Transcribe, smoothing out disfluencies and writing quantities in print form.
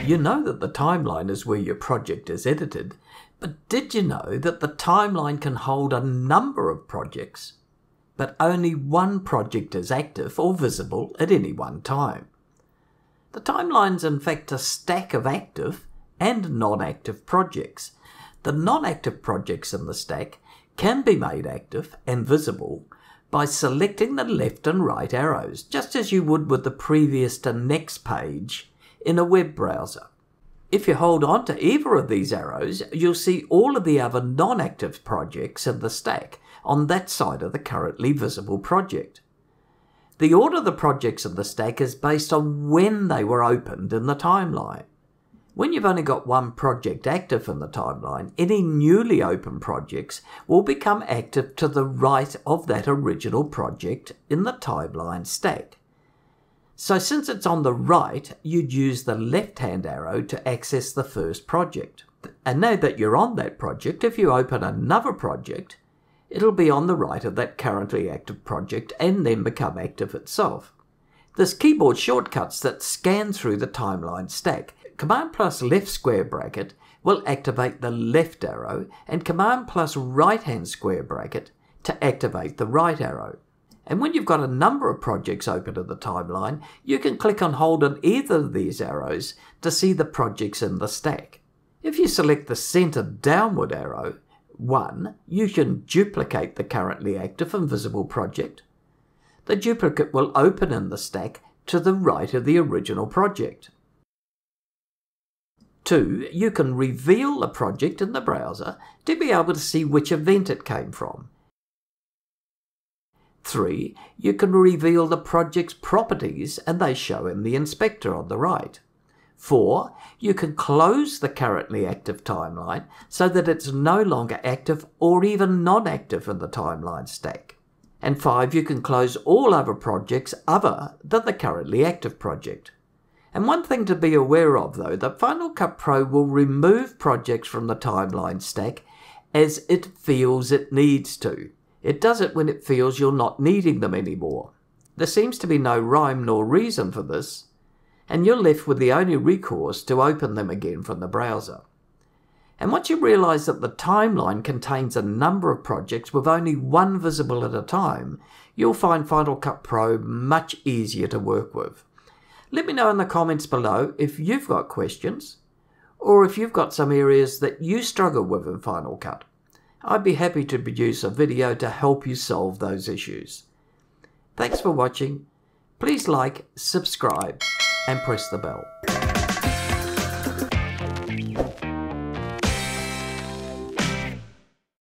You know that the timeline is where your project is edited, but did you know that the timeline can hold a number of projects, but only one project is active or visible at any one time? The timeline's in fact a stack of active and non-active projects. The non-active projects in the stack can be made active and visible by selecting the left and right arrows, just as you would with the previous to next page in a web browser. If you hold on to either of these arrows, you'll see all of the other non-active projects in the stack on that side of the currently visible project. The order of the projects in the stack is based on when they were opened in the timeline. When you've only got one project active in the timeline, any newly opened projects will become active to the right of that original project in the timeline stack. So since it's on the right, you'd use the left-hand arrow to access the first project. And now that you're on that project, if you open another project, it'll be on the right of that currently active project and then become active itself. There's keyboard shortcuts that scan through the timeline stack. Command plus left square bracket will activate the left arrow, and Command plus right-hand square bracket to activate the right arrow. And when you've got a number of projects open in the timeline, you can click and hold on either of these arrows to see the projects in the stack. If you select the center downward arrow, 1, you can duplicate the currently active and visible project. The duplicate will open in the stack to the right of the original project. 2, you can reveal the project in the browser to be able to see which event it came from. 3, you can reveal the project's properties and they show in the inspector on the right. 4, you can close the currently active timeline so that it's no longer active or even non-active in the timeline stack. And 5, you can close all other projects other than the currently active project. And one thing to be aware of though, that Final Cut Pro will remove projects from the timeline stack as it feels it needs to. It does it when it feels you're not needing them anymore. There seems to be no rhyme nor reason for this, and you're left with the only recourse to open them again from the browser. And once you realise that the timeline contains a number of projects with only one visible at a time, you'll find Final Cut Pro much easier to work with. Let me know in the comments below if you've got questions, or if you've got some areas that you struggle with in Final Cut. I'd be happy to produce a video to help you solve those issues. Thanks for watching. Please like, subscribe, and press the bell.